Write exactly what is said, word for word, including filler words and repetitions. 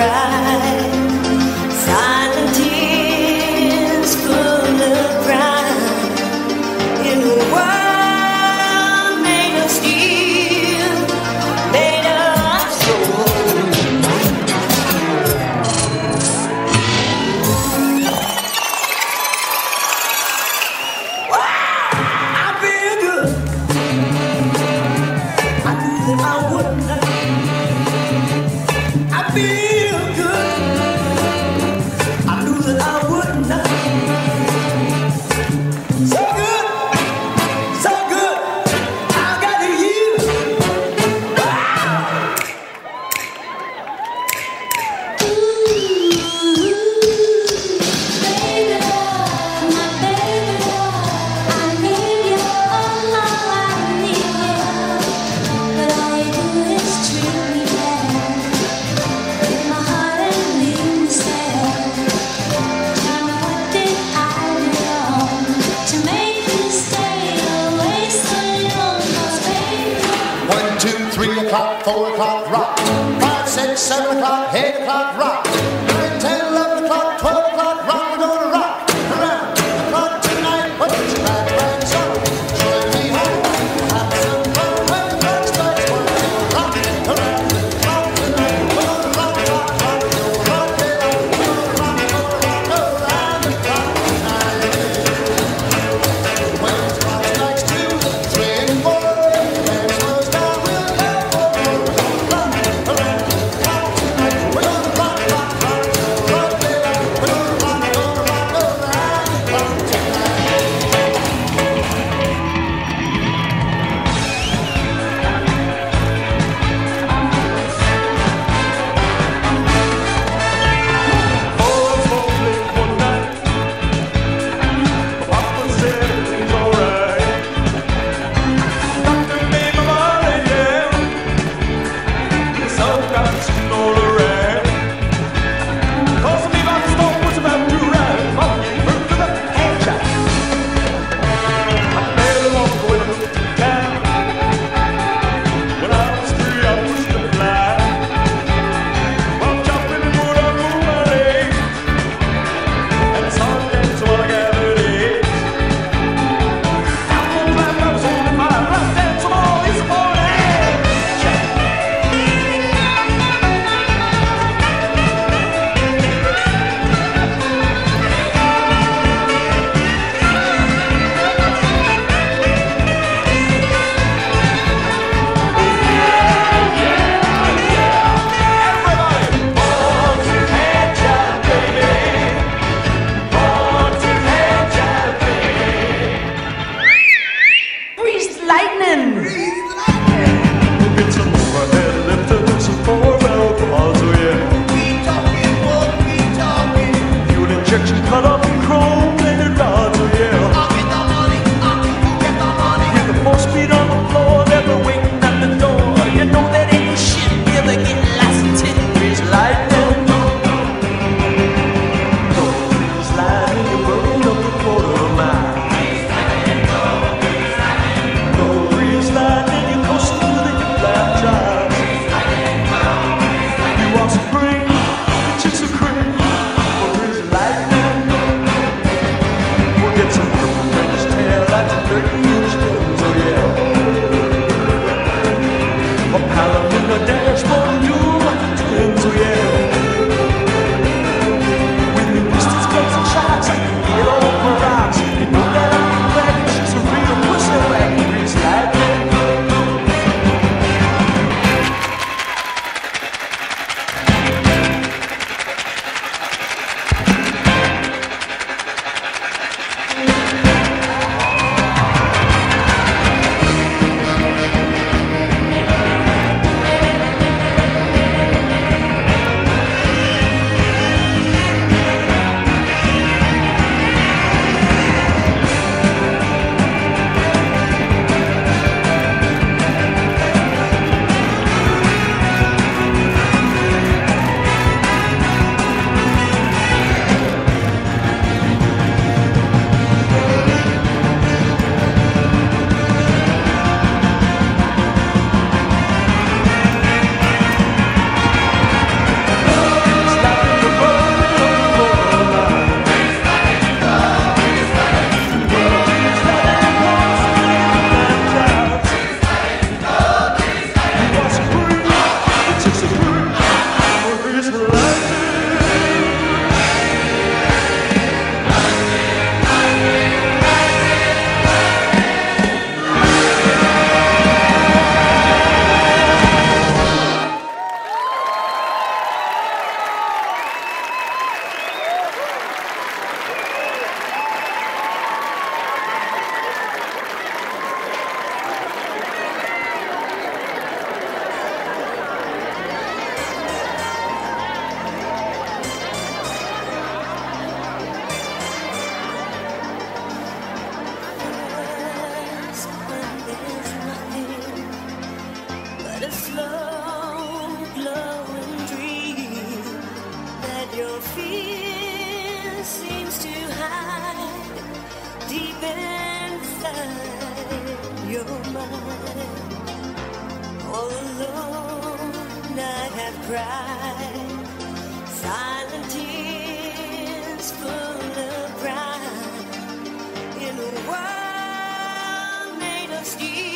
Four o'clock, rock. Five, six, seven o'clock, eight o'clock, rock. Nine, ten, eleven o'clock, twelve o'clock, rock. We're gonna rock around the clock tonight. Put your glad rags on. Join me home. Have some fun when the clock strikes one. We're gonna rock around the clock tonight. We're gonna rock, rock, rock. We're gonna rock it out. We're gonna rock, we're gonna rock around the clock tonight. When the clock strikes two, three, and four. Rock, Your fear seems to hide deep inside your mind. All alone I have cried silent tears full of pride in a world made of steel.